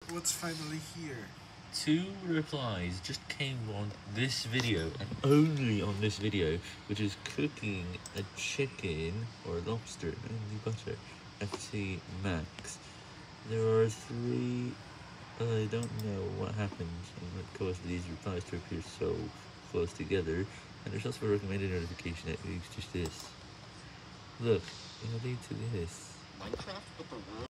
what's finally here? 2 replies just came on this video, and only on this video, which is cooking a chicken or a lobster and butter. FC Max. There are 3. I don't know what happened and what caused these replies to appear so close together, and there's also a recommended notification that leads to this. Look, it'll lead to this. Minecraft, but the world